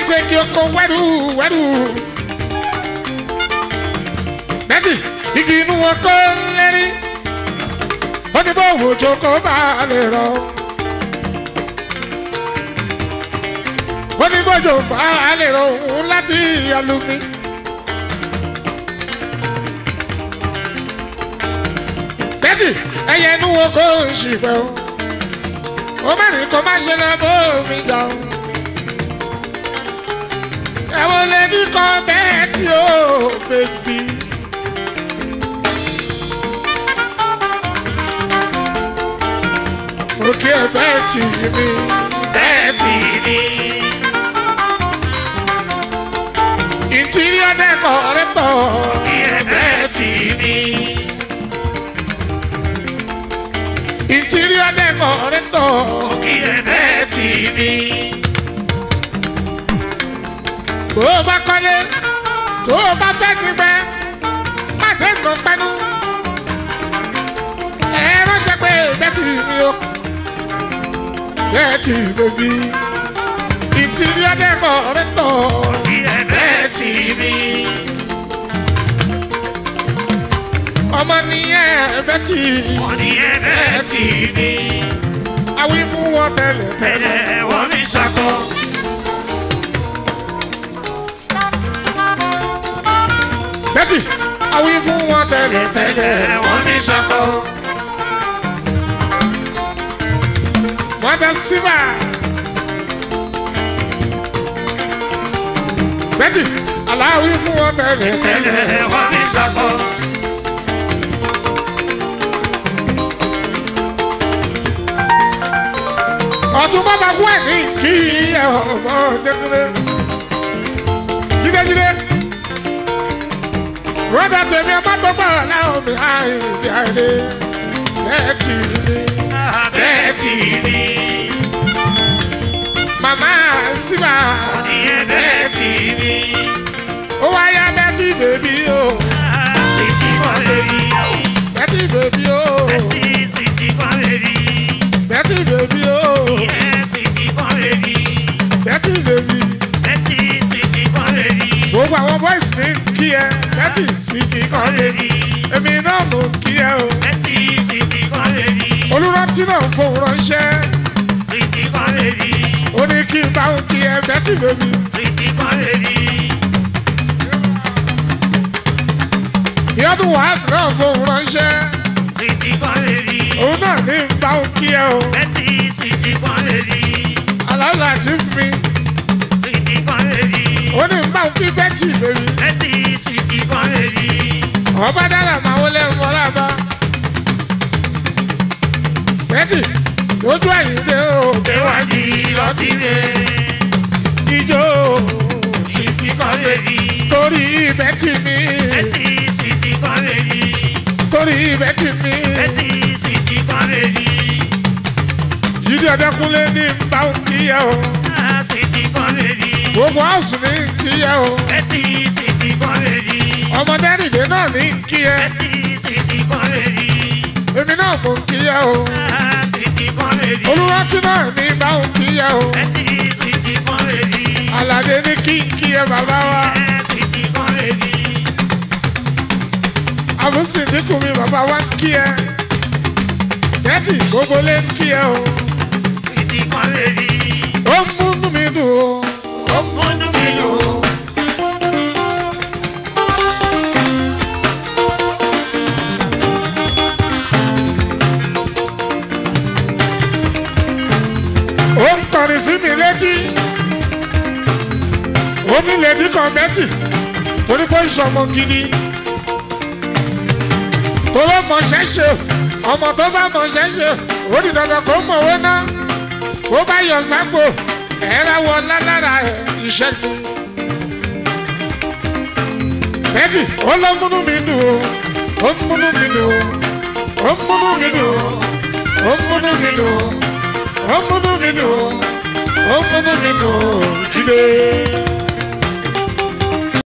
ṣe kí oko wẹ́rù wẹ́rù. Bẹ́tì igi inú wọn kọ́ lérí. Ó ní bó òjò kó bá lè rọ. Ó ní bójò bá lè rọ òun láti alumi. Bẹ́tì ẹyẹ inú wọn kò ń ṣìpẹ́ o. Ó mẹ́rin kò má ṣe lọ bó mi jà o. Ẹ̀wọ̀n lè ní kan bẹ́ẹ̀ tí ó bèbí. Òkè bẹ́ẹ̀ tì mí, bẹ́ẹ̀ tì mí. Interior decorator, òkè bẹ́ẹ̀ tì mí. Interior decorator, òkè bẹ́ẹ̀ tì mí. Bó o bá kọ́lé, tó o bá fẹ́ níbẹ̀, má dé nǹkan pẹ́nu. Ẹ ránṣẹ́ pé bẹ́tì mi o, bẹ́tì bèbí. Interior decorator, bẹ́tì mi. Ọmọ nìyẹn bẹ́tì, bẹ́tì mi. Àwí fún wọn tẹ́lẹ̀ tẹ́lẹ̀, wọ́n mi ṣàkọ. Bẹ́tì, àwí fún wọn tẹ́lẹ̀ tẹ́lẹ̀, wọ́n mi ṣàkọ. Wọ́n tẹ síbà. Bẹ́tì, aláwí fún wọn tẹ́lẹ̀ tẹ́lẹ̀, wọ́n mi ṣàkọ. Ọ̀tún bàbá kú ẹ̀ ní kí ẹ̀ ọmọ Dékúnlé. Jídéjídé. Rọ́dà tèmi ọmọ tó bọ̀ láwọn mi àìdí àìdí. Bẹ́tì ni. Bẹ́tì ni. Màmá síbà. Bẹ́tì ni. Ó wáyá Bẹ́tì bèbí o. Sìtì kan lè rí. Bẹ́tì bèbí o. Bẹ́tì sìtì kan lè rí. Bẹ́tì bèbí o. Sìtì kan lè rí. Bẹ́tì bèbí. Bẹ́tì sìtì kan lè rí. Gbogbo àwọn boys ní kí ẹ. Bẹ́tì sìtì kan lè rí. Èmi náà mò ń kí ẹ o. Bẹ́tì sìtì kan lè rí. Olùrántí náà fòun ránṣẹ́. Sìtì kan lè rí. Ó ní kí n bá òun kí ẹ Bẹ́tì bèbí. Sìtì kan lè rí. Ìyọ́dún wàá náà fòun ránṣẹ́. Sìtì kan lè rí. Òun náà ní n bá òun kí ẹ o. Bẹ́tì sìtì kan lè rí. Aláàlá ti fún mi. Sìtì kan lè rí. Ó ní n bá òun kí Bẹ́tì bèbí. Bẹ́tì sìtì kan lè rí. Ọba dára máa wọlé mọ́lá bá. Bẹ́tì lójú àyíndé o. Déwájú lọ́tí rẹ̀. Ijó sìtì kan lè rí. Torí Bẹ́tì mi. Bẹ́tì sìtì kan lè rí. Torí Bẹ́tì mi. Bẹ́tì sìtì kan lè rí. Jídé Ọdẹkùnlé ní báwọn kíyẹ o. Sìtì kan lè rí. Gbogbo ọ̀sùn ní kíyẹ o. Bẹ́tì sìtì kan lè rí. Ọmọdé nìdé náà ní kíyẹ. Bẹ́tì sìtì kan lè rí. Èmi náà mò ń kíyẹ o. Sìtì kan lè rí. Olùrántí náà ní báwọn kíyẹ o. Bẹ́tì sìtì kan lè rí. Àlàdé ní kí n kíyẹ bàbá wa. Sìtì kan lè rí. Àbúsì dínkù mi bàbá wa ń kíyẹ. Bẹ́tì gbogbo lé ń kíyẹ o. Sìtì kan lè rí. Ó ń múnú mi dùn o. Ó ń múnú mi dùn o. Ó ń kọrin sí mi létí. Ó ní lèdí kan Bẹ́tì torí pé ìṣọmọ gidi. Tó ló mọ̀ ṣẹ́ṣẹ́ ọmọ tó bá mọ̀ ṣẹ́ṣẹ́ ó di dandan kó mọ̀wé ná. Ó bá yọ sápò ẹ̀rá wọ lálára ìṣẹ́gun. Bẹ́tì ó ló múnú mi dùn o. Ó ń múnú mi dùn o. Ó ń múnú mi dùn o. Ó ń múnú mi dùn o. Ó ń múnú mi dùn o. Ó ń múnú mi dùn o. Jídé.